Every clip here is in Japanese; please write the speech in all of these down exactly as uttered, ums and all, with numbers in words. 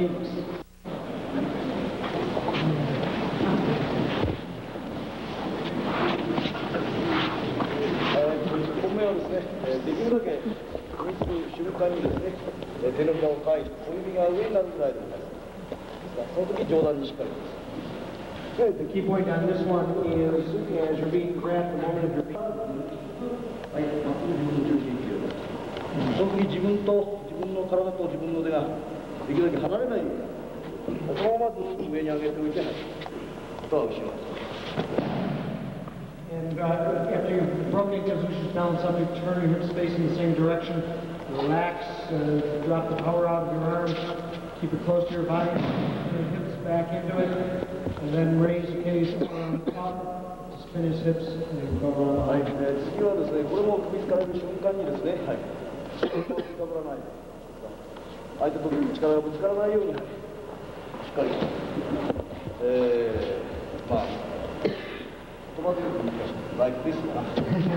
techniques. Good. The key point on this one is as you're being grabbed, the moment of your being. その時自分と自分の体と自分の腕ができるだけ離れないように、このままずっと上に上げておいて、はい、あとは後ろ。 And uh, after you've broken Kazuchi's balance up, you turn your hips facing the same direction. Relax, uh, drop the power out of your arms, keep it close to your body, turn your hips back into it, and then raise the case arm up, spin his hips, and go around. はい、えー、次はですね、これも首つかれる瞬間にですね、はい、ぶつからない、相手と力がぶつからないように、はい、しっかり、えー、まあ、言葉で言うと難しい、like this かな。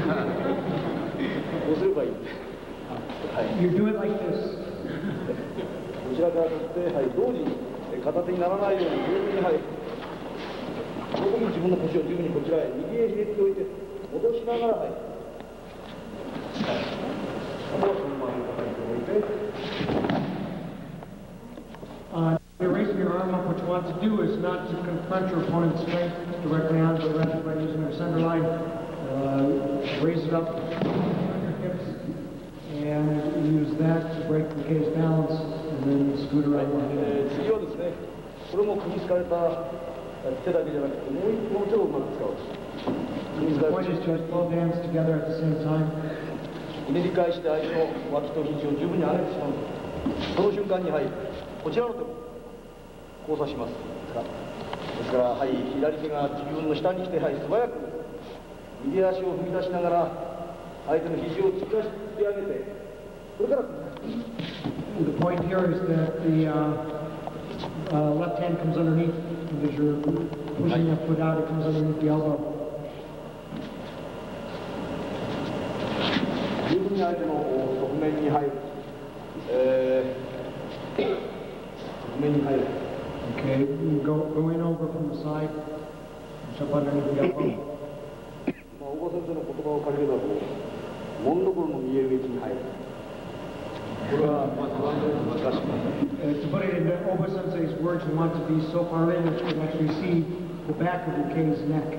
どうすればいい？はい。 You do it like this. こちらから取って、はい、同時に片手にならないように十分に、はい、その時に自分の腰を十分にこちらへ右へひねっておいて、戻しながら、はい。はい。あとはそのまま叩いておいて。 Uh, you're raising your arm up. What you want to do is not to confront your opponent's strength directly on, but rather by using your center line, uh, raise it up on your hips, and use that to break the cage balance, and then scoot around one hand. 次はですね、これも首つかれた手だけじゃなくて、もう一本の手をうまく使う。 The point is to use both hands together at the same time. ひねり返して相手の脇と肘を十分に上げてしまう。その瞬間に、はい、こちらの手も交差します。ですから、はい、左手が自分の下に来て、はい、素早く右足を踏み出しながら、相手の肘を突き出して上げて、それから。 The point here is that the uh, uh, left hand comes underneath, and as you're pushing the foot out, it comes underneath the elbow. 十分に相手の側面に入る。えー、側面に入る。 Okay, you go, go in over from the side, jump underneath the elbow. まあ、大場先生の言葉を借りれば、こう、もんどころの見える位置に入る。これは、まあ、不安で難しい。 To put it in Oba Sensei's words, you want to be so far in that you can actually see the back of your cave's neck.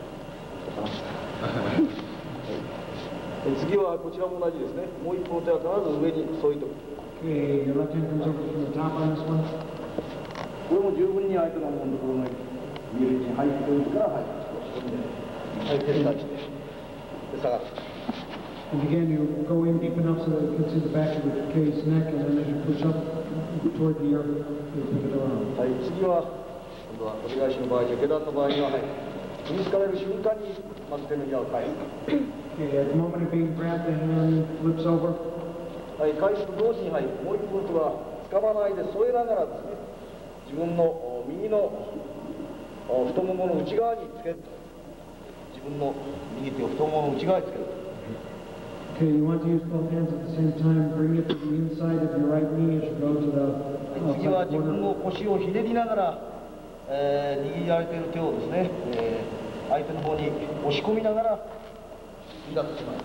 次はこちらも同じですね。もう一方の手は必ず上に添いとく。 Okay, your left hand comes over from the top on this one. これも十分に相手のもんどころの見える位置に入っておいてから、はい、はい、手を出して、で、下がる。 And again, you go in deep enough so that you can see the back of the cave's neck, and then as you push up toward the earth, you pick it around. はい、次は、今度は折り返しの場合や下段の場合には、はい、踏みつかれる瞬間に、まず手のひらを返す。 Okay, at the moment of being grabbed, the hand flips over. はい、返すと同時に、はい、もう一方の手は掴まないで添えながらですね、自分の右の太ももの内側につける。自分の右手を太ももの内側につける。 Okay, you want to use both hands at the same time. Bring it to the inside of your right knee as you go to the 次は outside 自分 corner. の腰をひねりながら、えー、握られている手をですね、えー、相手の方に押し込みながら離脱します。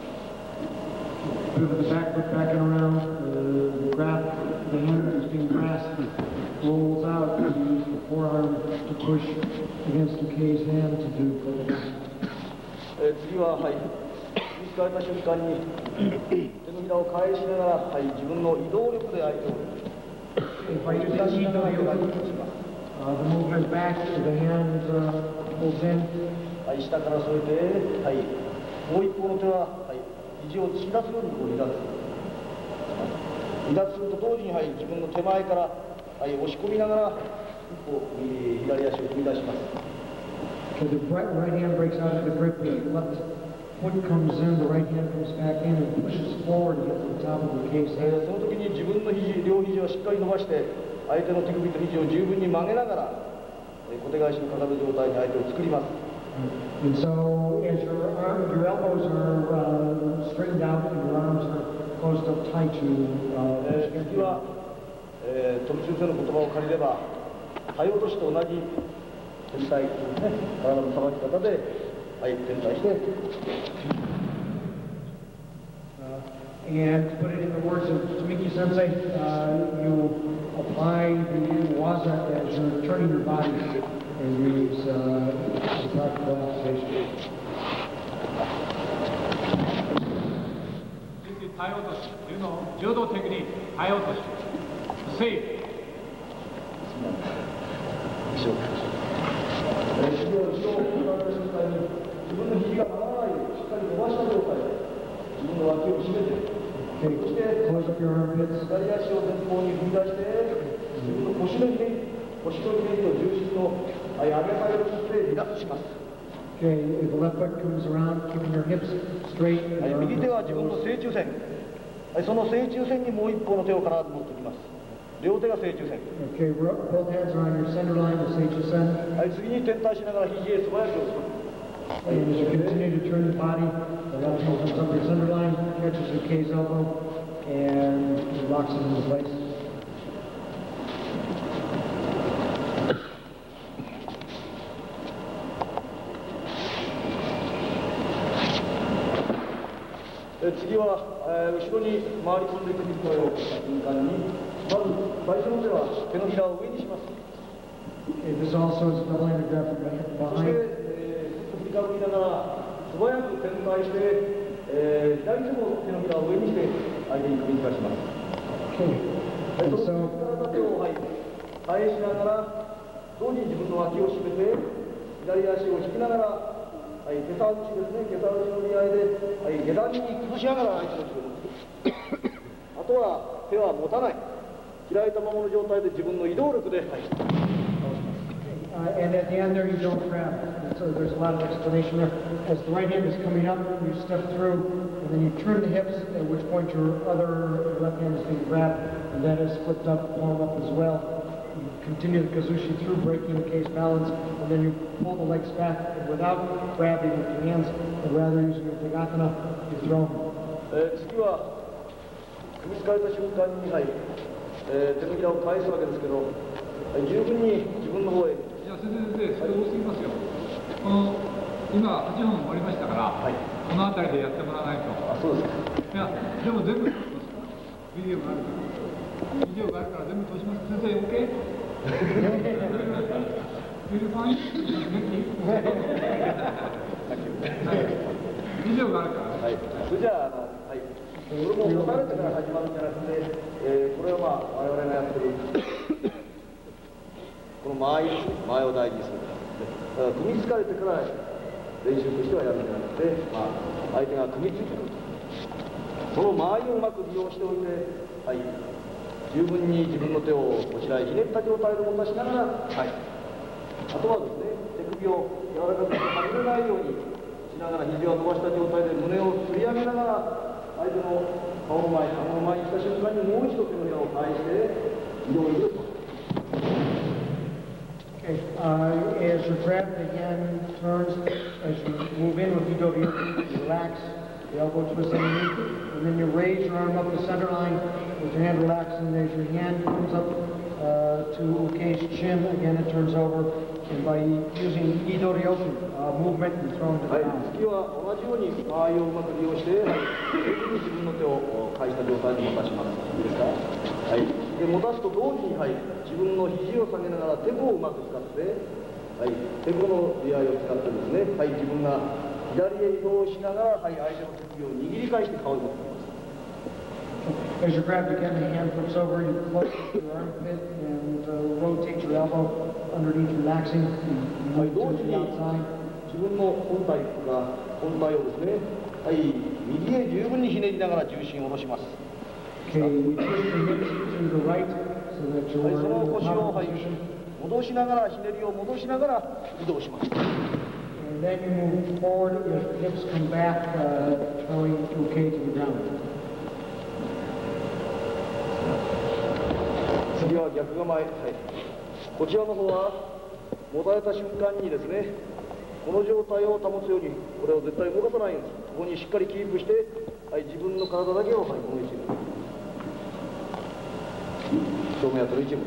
Move the back foot back and around. Uh, grab the hand that is being grasped. Rolls out. You use the forearm to push against the cave's hand to do. えー、次は、はい、見つかれた瞬間に手のひらを返しながら、はい、自分の移動力で相手を By using the knee to your uh, the movement back, the hand uh, pulls in. はい、下から添えて、はい、もう一方の手は、はい、肘を突き出すようにこう離脱する。離脱すると同時に、はい、自分の手前から、はい、押し込みながら一歩左足を踏み出します。 So the right, right hand breaks out of the grip, the left foot comes in, the right hand comes back in and pushes forward to get to the top of the cave's head. その時に自分の肘、両肘をしっかり伸ばして、相手の手首と肘を十分に曲げながら、小手返しのかかる状態に相手を作ります。 And so, as your arm, your elbows are uh, straightened out and your arms are closed up tight to. Uh, 次は、 えー、飛び先生の言葉を借りれば、体落としと同じ天体ですね、体のさばき方で、はい、天体して。 And to put it in the words of Tamiki Sensei, uh, you apply the waza as you're turning your body and use uh, the practical application. 体落としというのを柔道テクニック、体落とし、セーフ。 後ろ、えー、肘を後ろを振られた瞬間に、自分の肘が曲がらないようにしっかり伸ばした状態で、自分の脇を締めて、そして、左足を前方に踏み出して、自分の腰のひねり、腰のひねりの重心の上げ下げをしてリラックスします。 Okay, the left foot comes around, keeping your hips straight. はい、右手は自分の正中線。はい、その正中線にもう一方の手を必ず持っておきます。両手が正中線。 Okay, both hands are on your center line, the seichu sen. はい、次に転体しながら肘へ素早く押す。 And as you continue to turn the body, the left hand comes up your center line, catches your K's elbow, and locks it into place. 次は、えー、後ろに回り込んでいくという瞬間に、まず最初の手は手のひらを上にします。 Okay, this also is double-handed grab from そして、 behind. えー、振りかぶりながら素早く転回して、えー、左手も手のひらを上にして相手に首にかします。 Okay. はい、 And その so, 手を、はい、返しながら同時に自分の脇を締めて左足を引きながら、はい、手触しですね、手触しの見合いで、はい、下段に崩しながら相手の後ろに持つ。あとは手は持たない。開いたままの状態で自分の移動力で、はい、倒します。 Uh, and at the end there, you don't grab. And so there's a lot of explanation there. As the right hand is coming up, you step through, and then you turn the hips, at which point your other left hand is being grabbed, and that is flipped up, palm up as well. You continue the kazushi through, breaking the case balance, and then you pull the legs back without grabbing with your hands, but rather using your tegatana, you throw them. えー、次は組みつかれた瞬間に、はい、えー、手のひらを返すわけですけど、はい、十分に自分の方へ。 いや、先生、先生、それ多すぎますよ。この今はちほん終わりましたから、はい、この辺りでやってもらわないと。 あ、そうですか。 いや、でも全部通しますから。ビデオがあるから。ビデオがあるから全部通します。先生、オッケー？ビデオファイン？ビデオがあるから。 はい。それじゃあ、あの、はい。これも持たれてから始まるんじゃなくて、えー、これはまあ我々がやってるこの間合いですね。間合いを大事にする。だから組みつかれてから練習としてはやるんじゃなくて、まあ、相手が組みついてくる。その間合いをうまく利用しておいて、はい、十分に自分の手をこちらへひねった状態で持たしながら、はい、あとはですね、手首を柔らかくはみ出ないようにしながら、肘を伸ばした状態で胸を振り上げながら、相手の顔の前、顔の前に来た瞬間にもう一度手のひらを返して移動力を。 Okay, uh, as your grab again turns, as you move in with Ido Ryoku, you relax, the elbow twist underneath, and then you raise your arm up the center line with your hand relaxed, and as your hand comes up uh, to Uke's chin, again it turns over, and by using Ido Ryoku uh, movement, you throw him to the ground. はい、次は同じように間合いをうまく利用して、はい、自分の手を返した状態で持たします。いいですか？はい。で、持たすと同時に、はい、自分の肘を下げながら手甲をうまく使って、はい、手甲の出会いを使ってですね、はい、自分が左へ移動しながら、はい、相手の手首を握り返して顔を持っています。 As you grab again, the hand flips over, you close your armpit and uh, rotate your elbow underneath, relaxing, and move to the outside. 自分の本体が本体をですね、はい、右へ十分にひねりながら重心を下ろします。 Okay, you twist the hips to the right so that you're はい、その in the 腰を、はい、 position. 戻しながら、ひねりを戻しながら移動します。 And then you move forward as your hips come back, uh, throwing Uke to the ground. 次は逆構え、はい、こちらの方は持たれた瞬間にですね、この状態を保つように、これを絶対動かさないように、ここにしっかりキープして、はい、自分の体だけを、はい、応援している。 正面当たる一部。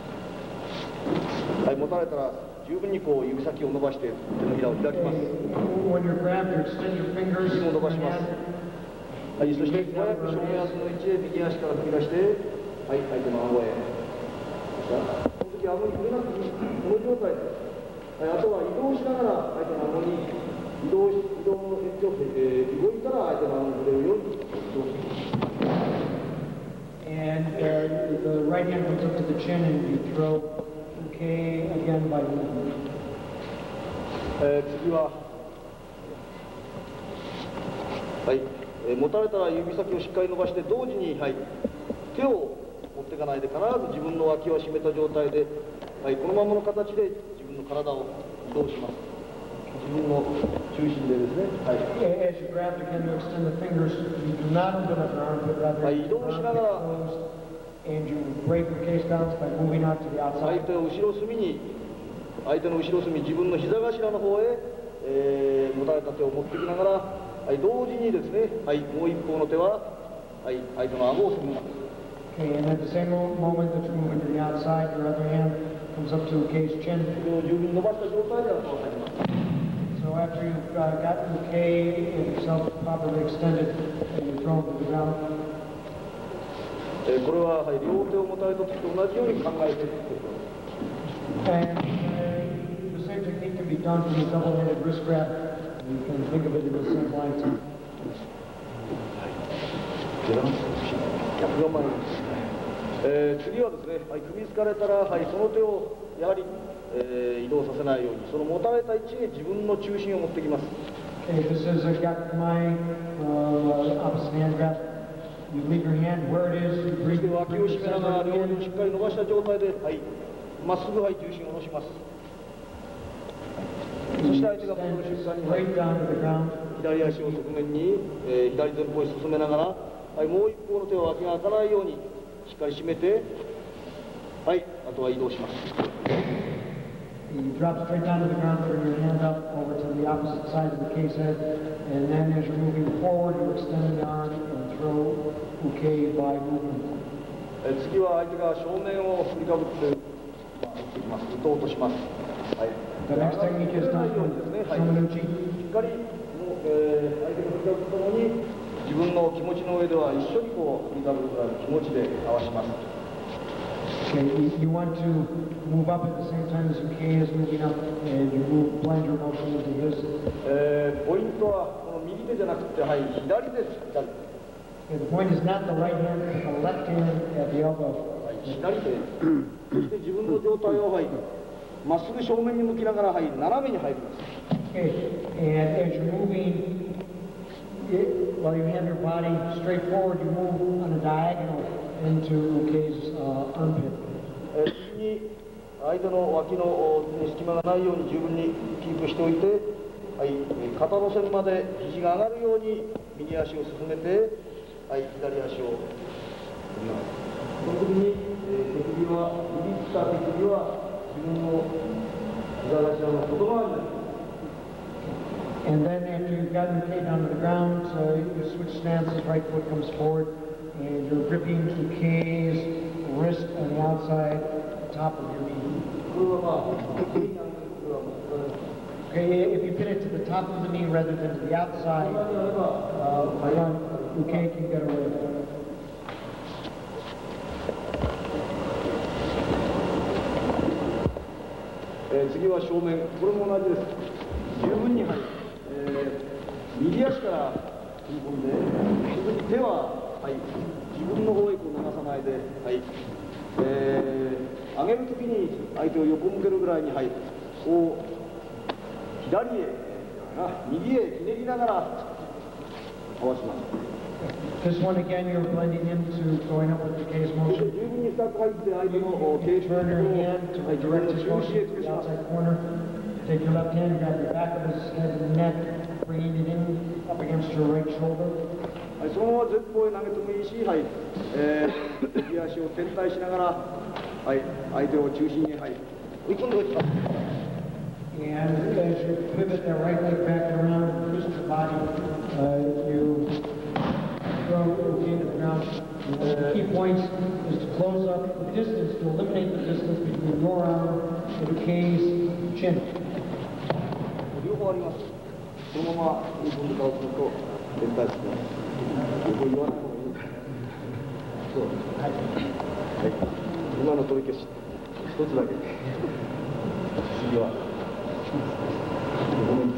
はい、持たれたら十分にこう指先を伸ばして手のひらを開きます。 When you're grabbed, you extend your fingers. 指も伸ばします。はい、そして素早く正面足の位置へ右足から踏み出して、はい、相手の顎へ。この時顎に触れなくていい、この状態です。はい、あとは移動しながら相手の顎に移動し、移動の延長で、えー、動いたら相手の顎に触れるように移動していきます。 And uh, the right hand comes up to the chin and you throw okay again by movement. えー、次は、はい、えー、持たれたら指先をしっかり伸ばして同時に、はい、手を持っていかないで必ず自分の脇を締めた状態で、はい、このままの形で自分の体を移動します。自分の中心でですね、はい、 As you grab again, you extend the fingers. You do not open up your armpit, rather はい、移 your 動しな armpit がら closed, and you break the case down by moving out to the 相 outside. 手を後ろ隅に、相手の後ろ隅、自分の膝頭の方へ、えー、持たれた手を持ってきながら、はい、同時にですね、はい、もう一方の手は、はい、相手の顎を攻めます。 Okay, and at the same mo- moment that you're moving to the outside, your other hand comes up to Kei's chin. それを十分に伸ばした状態で後を入ります。 So after you've uh, gotten the K and yourself properly extended, and you throw it to the ground. えー、これは、はい、両手を持たれた時と同じように考えていくことです。 And uh, the same technique can be done from a double-handed wrist grab. You can think of it in the same line. えー、次はですね、はい、首つかれたら、はい、その手をやはり、えー、移動させないように、その持たれた位置へ自分の中心を持ってきます。 Okay, this is a got my uh, opposite hand grab. You leave your hand where it is. You そ breathe して the 脇を締めながら両手をしっかり伸ばした状態で、はい、まっすぐ、はい、重心を下ろします。そして相手が戻る瞬間に、はい、 straight down to the ground. 左足を側面に、えー、左前方へ進めながら、はい、もう一方の手を脇が開かないようにしっかり締めて、はい、あとは移動します。 You drop straight down to the ground, bring your hand up over to the opposite side of the case head, and then as you're moving forward, you extend the arm and throw uke by movement. え次は相手が正面を振りかぶって打ってきます。打とうとします。はい。 The next technique is done from ですね。はい。 Shomenuchi. しっかりもう、えー、相手が振りかぶるとともに自分の気持ちの上では一緒にこう振りかぶるぐらいの気持ちで合わします。 Okay, you, you want to move up at the same time as Uke is moving up, and you move, blend your motion into his. えー、ポイントはこの右手じゃなくて、はい、左手です。左手。 Okay, the point is not the right hand, but the left hand at the elbow. 左手。そして自分の状態を、はい、まっすぐ正面に向きながら、はい、斜めに入ります。 Okay, and as you're moving, it, while you have your body straight forward, you move on a diagonal into Uke's uh, armpit. えー、次に相手の脇のに隙間がないように十分にキープしておいて、はい、肩の線まで肘が上がるように右足を進めて、はい、左足を振ります。その時に、えー、手首は、握った手首は自分の膝頭の外側になります。 And then after you've gotten the K down to the ground, uh, you switch stances, right foot comes forward, and you're gripping Uke's wrist on the outside, top of your knee. これはまあ、 Okay, if you pin it to the top of the knee rather than to the outside, uh, one, Uke can get away with it. えー、次は正面、これも同じです。十分に入る、えー、右足から踏み込んで、手は、はい、自分の方へこう流さないで、はい、えー、上げるときに相手を横向けるぐらいに、はい、こう左へ、右へひねりながら合わします。 This one again, you're blending into going up with the K's 十 motion. 分に深く入って相手の傾 You 斜 turn を your hand to はい自分 direct の his 中 motion 心へ to 移 the します。 outside corner. Take your left hand, grab the back of his head and neck, bringing it in up against your right shoulder. はい、そのまま前方へ投げてもいいし、はい、えー、右足を転体しながら、はい、相手を中心に、はい、追い込んでおきます。 And as you pivot that right leg back around, twist your body, uh, you throw it into the ground. The key points is to close up distance, to eliminate the distance between your arm and the K's chin. 両方あります。そのまま日本で倒すのと全体ですね。横言わない方がいい。そう。はい。はい。今の取り消し一つだけ。次は横面です。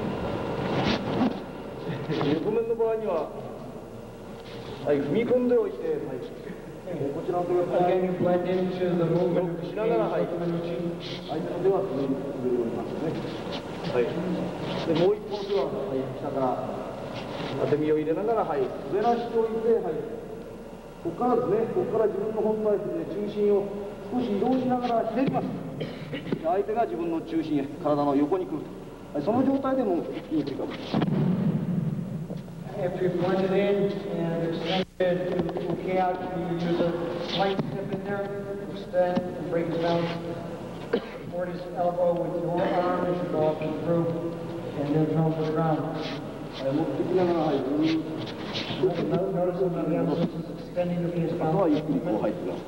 横面の場合には、はい、踏み込んでおいて、はい、こちらの手が Again, you blend into the movement of the しながら、はい、 K's 相手の手は滑り降りますね。はい。で、もう一本手は、はい、下から当て身を入れながら、はい、滑らしておいて、はい、ここからですね、ここから自分の本体で中心を少し移動しながらひねります。相手が自分の中心へ、体の横に来ると。はい、その状態でもういい振りかぶり。 After you've blended in and extended the okay out, you use a slight step in there, extend and break his balance. Support his elbow with your arm as you go up and through, and then throw him to the ground. 持ってきながら、はい、ずーっと Notice that the emphasis is extending the his あとは balance. ゆっくりこう入ってきます。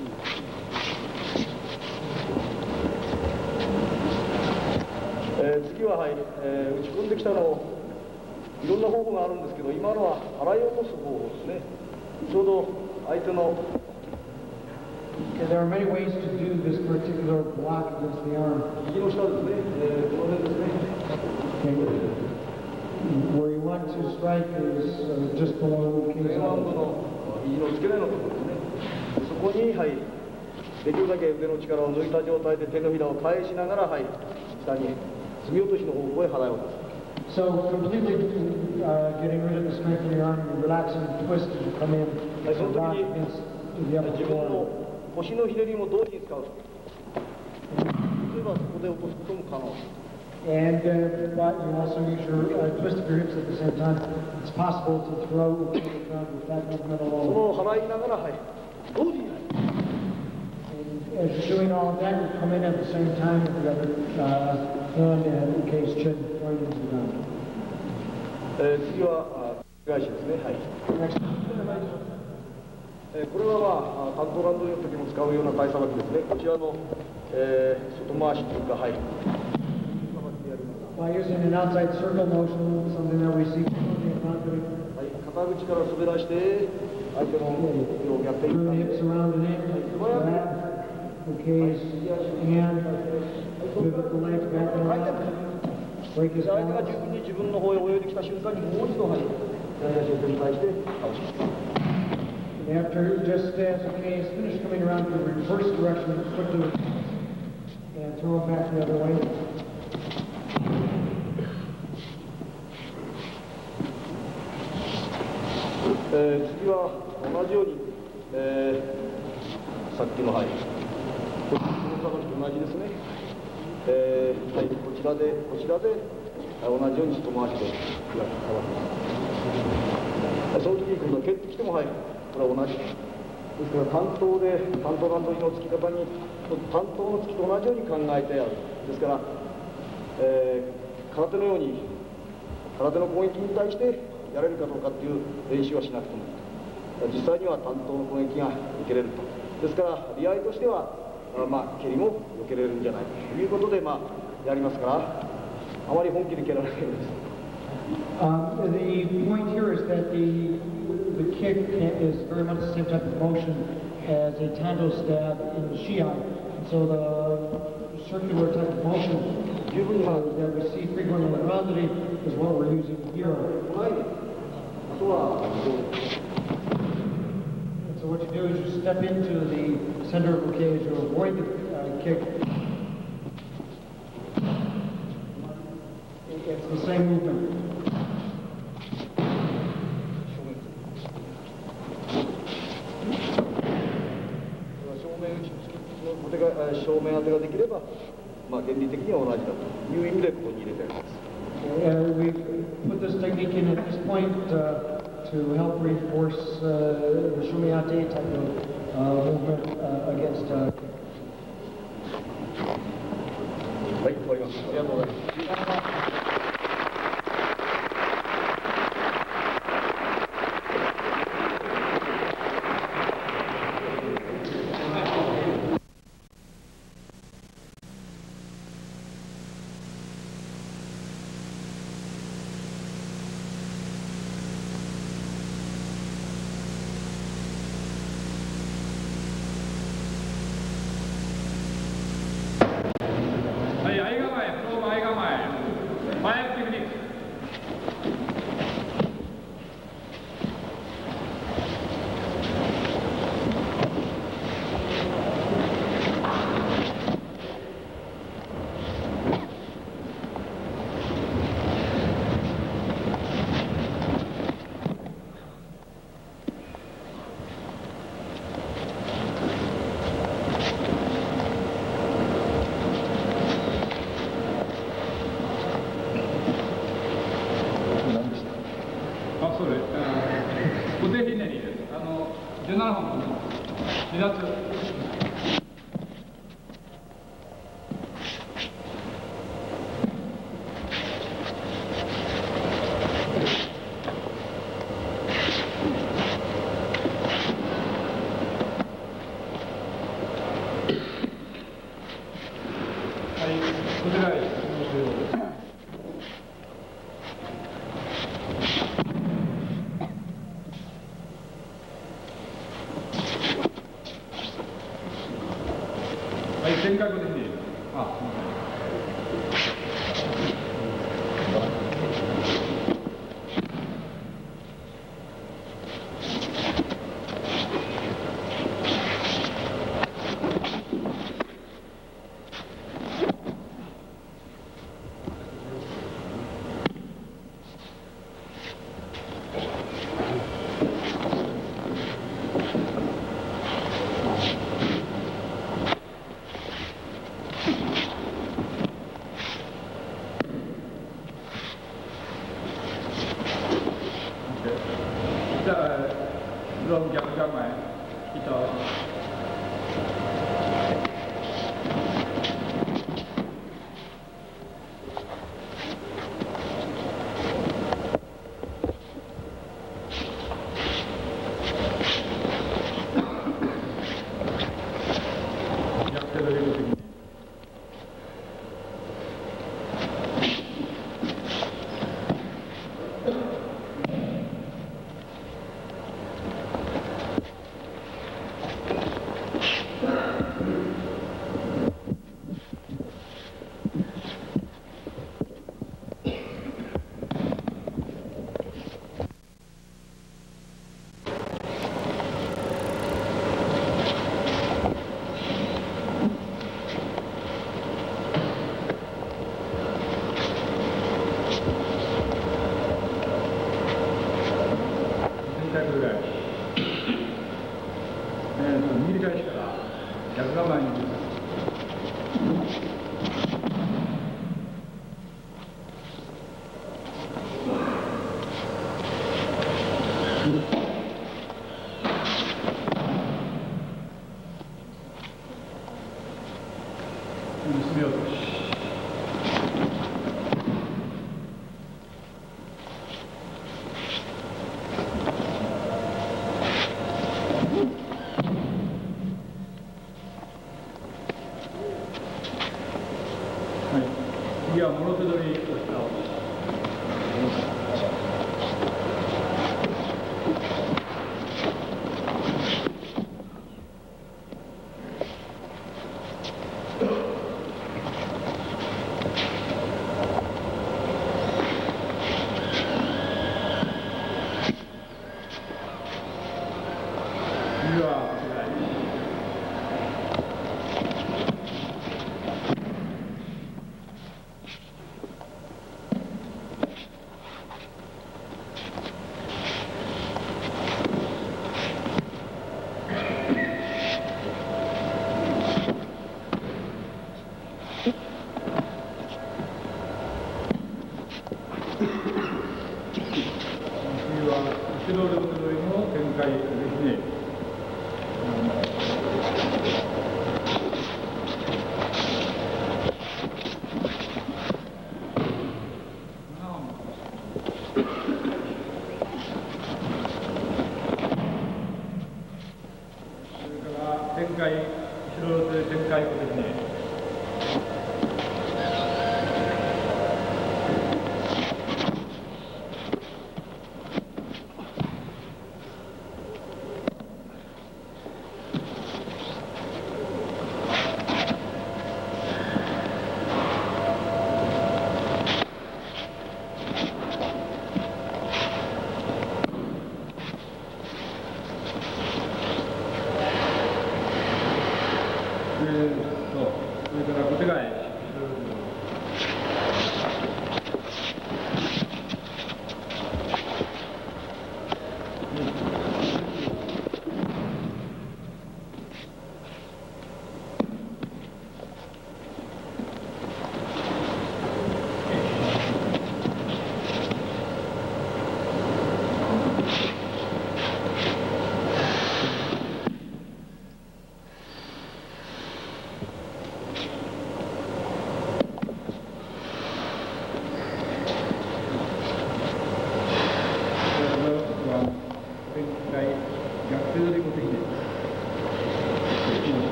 えー、次は、はい、えー、打ち込んできたのをいろんな方法があるんですけど、今のは払い落とす方法ですね。ちょうど相手の Okay, there are many ways to do this particular block against the arm. 右の下ですね、えー、この辺ですね。 Okay. Where you want to strike is uh, just below the 前 king's 腕部 elbow. の右の付け根のところですね。そこに、はい、できるだけ腕の力を抜いた状態で手のひらを返しながら、はい、下に積み落としの方向へ払い落とす。 So completely uh, getting rid of the strength of your arm, you relax and twist as you come in. I So don't rock think against the upper 自分 floor. の腰のひねりも同時に使う。例えばそこで落とすことも可能。 And uh, but you also use your uh, twist of your hips at the same time. It's possible to throw the ground with that movement そ alone. の払いながら、はい、同時に。 And as you're doing all of that, you come in at the same time with the other uh, hand and the case chin going into the ground. えー、次は返しですね。はい。 Next. えー、これは、まあ、担当ランドの時も使うような体さばきですね。こちらの、えー、外回しというか、はい。 By using an outside circle motion, something that we see frequently in confidence. はい、肩口から滑らして相手の手を逆転 Turn the hips around and in, grab the case, and pivot the legs back and around, break his 相手が balance. 十分に自分の方へ泳いできた瞬間にもう一度、はい、左足を繰り返して倒します。 After, just as the case finished coming around in the reverse direction, quickly and throw it back the other way. えー、次は同じように、えー、さっきの、はい、このさばきと同じですね。えーはい、こちらで、こちらで同じように外回しでさばきます。その時に今度は蹴ってきても、はい、これは同じ。ですから担当で、担当ランドリーの付き方に、担当の付きと同じように考えてやる。ですから、えー、空手のように、空手の攻撃に対してやれるかどうかっていう練習はしなくても実際には担当の攻撃が受けれると。ですから利合いとしてはまあ蹴りも受けれるんじゃないかということでまあやりますからあまり本気で蹴られないようです。 Um, the point here is that the the kick is very much the same type of motion as a tando stab in the shiai. So the circular type of motion uh, that we see frequently in the Randari is what we're using here. And so what you do is you step into the center of the cage to avoid the uh, kick. It's the same movement. 正面当てができれば、まあ原理的には同じだという意味でここに入れてあります。 Uh, we put this technique in at this point uh, to help reinforce uh, the shumiyate type of uh, movement uh, against. Uh, はい、終わります。ありがとうございます。 そうです。固定ひねりです。あのじゅうななほんの離脱。はい、全角ですね。あ、すみません。Kita belum jam-jam eh. Kitaぐらい、えー、と握り返しから逆構えに行きます。結び落とし。次はもろ手取りをしたを。次はこちらに。後ろ両手取りの展開ですね。それから展開、後ろ両手展開ですね。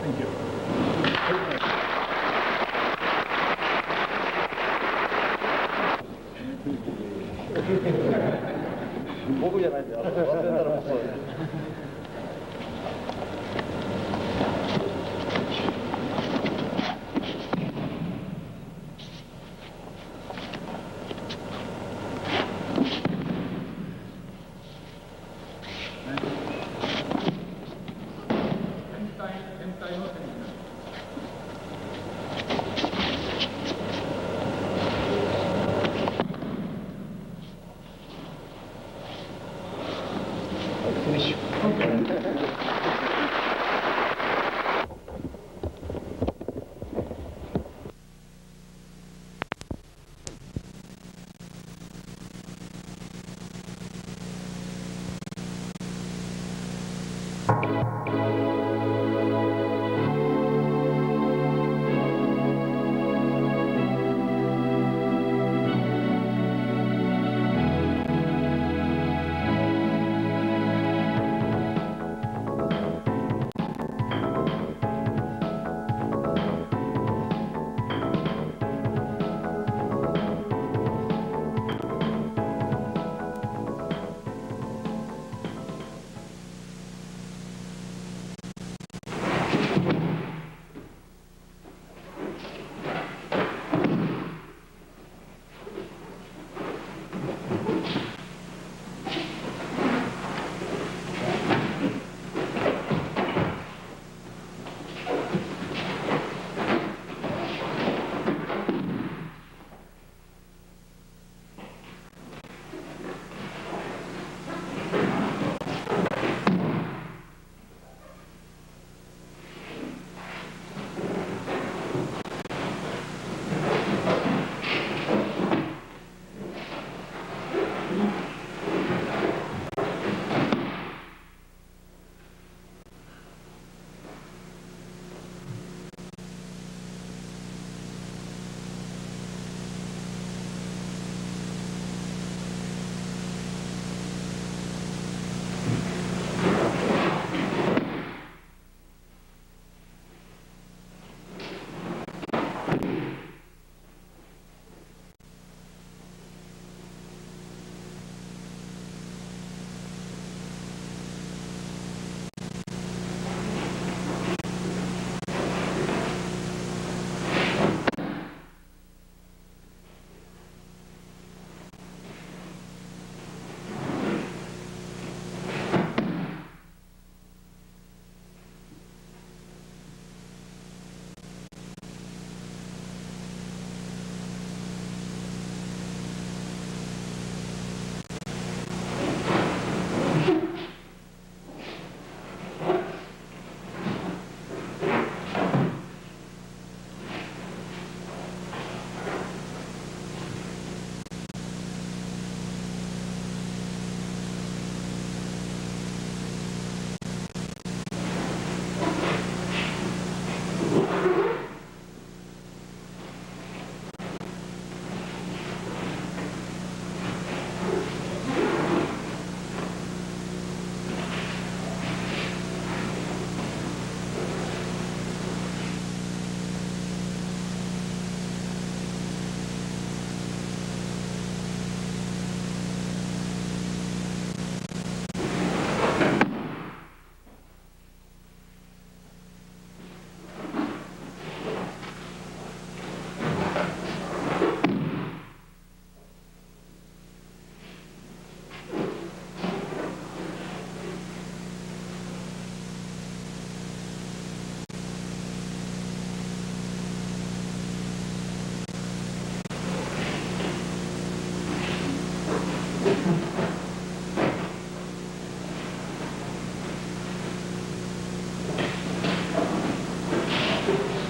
Thank you. 僕じゃないんだよ。忘れたらもうそうだね。 はい。